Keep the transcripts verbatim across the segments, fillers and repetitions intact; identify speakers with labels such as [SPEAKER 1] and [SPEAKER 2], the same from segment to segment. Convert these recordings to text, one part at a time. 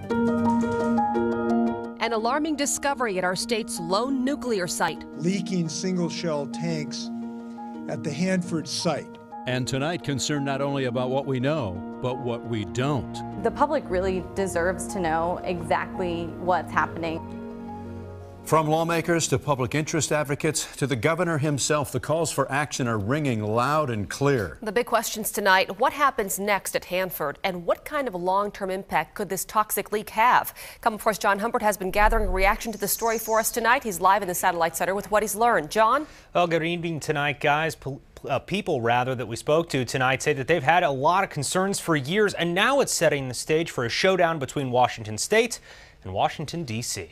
[SPEAKER 1] An alarming discovery at our state's lone nuclear site.
[SPEAKER 2] Leaking single-shell tanks at the Hanford site.
[SPEAKER 3] And tonight, concerned not only about what we know, but what we don't.
[SPEAKER 4] The public really deserves to know exactly what's happening.
[SPEAKER 3] From lawmakers to public interest advocates to the governor himself, the calls for action are ringing loud and clear.
[SPEAKER 1] The big questions tonight: what happens next at Hanford, and what kind of long-term impact could this toxic leak have? Come, of course, John Humbert has been gathering a reaction to the story for us tonight. He's live in the Satellite Center with what he's learned. John?
[SPEAKER 5] Well, good evening tonight, guys. Pol uh, people, rather, that we spoke to tonight say that they've had a lot of concerns for years, and now it's setting the stage for a showdown between Washington State and Washington, D C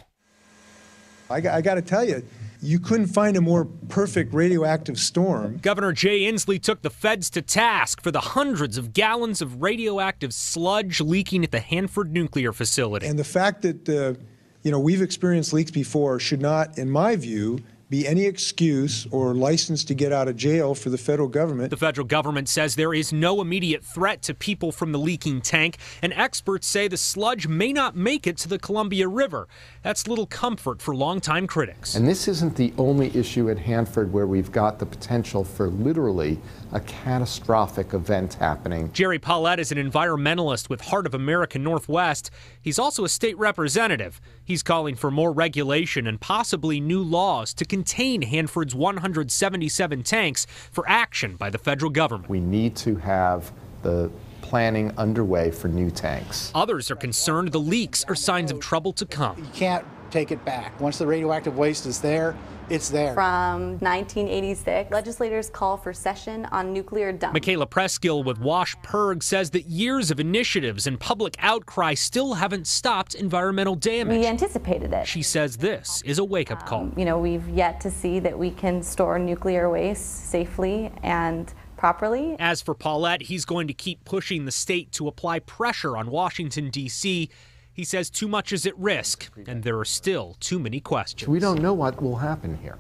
[SPEAKER 2] I, I got to tell you, you couldn't find a more perfect radioactive storm.
[SPEAKER 6] Governor Jay Inslee took the feds to task for the hundreds of gallons of radioactive sludge leaking at the Hanford nuclear facility.
[SPEAKER 2] And the fact that, uh, you know, we've experienced leaks before should not, in my view, be any excuse or license to get out of jail for the federal government.
[SPEAKER 6] The federal government says there is no immediate threat to people from the leaking tank, and experts say the sludge may not make it to the Columbia River. That's little comfort for longtime critics.
[SPEAKER 7] And this isn't the only issue at Hanford where we've got the potential for literally a catastrophic event happening.
[SPEAKER 6] Jerry Paulette is an environmentalist with Heart of America Northwest. He's also a state representative. He's calling for more regulation and possibly new laws to contain Hanford's one hundred seventy-seven tanks for action by the federal government.
[SPEAKER 7] We need to have the planning underway for new tanks.
[SPEAKER 6] Others are concerned the leaks are signs of trouble to come.
[SPEAKER 8] You can't take it back. Once the radioactive waste is there, it's there.
[SPEAKER 4] From nineteen eighty-six, legislators call for session on nuclear dump.
[SPEAKER 6] Michaela Preskill with Wash Perg says that years of initiatives and public outcry still haven't stopped environmental damage.
[SPEAKER 4] We anticipated it.
[SPEAKER 6] She says this is a wake-up call.
[SPEAKER 4] Um, you know, we've yet to see that we can store nuclear waste safely and properly.
[SPEAKER 6] As for Paulette, he's going to keep pushing the state to apply pressure on Washington, D C He says too much is at risk, and there are still too many questions.
[SPEAKER 7] We don't know what will happen here.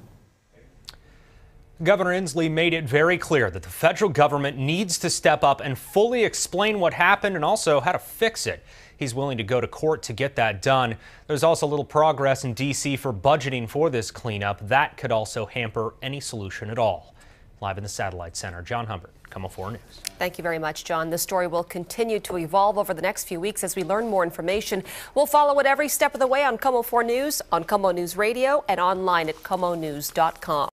[SPEAKER 5] Governor Inslee made it very clear that the federal government needs to step up and fully explain what happened and also how to fix it. He's willing to go to court to get that done. There's also little progress in D C for budgeting for this cleanup. That could also hamper any solution at all. Live in the Satellite Center, John Humbert, KOMO four News.
[SPEAKER 1] Thank you very much, John. The story will continue to evolve over the next few weeks as we learn more information. We'll follow it every step of the way on KOMO four News, on KOMO News Radio, and online at komo news dot com.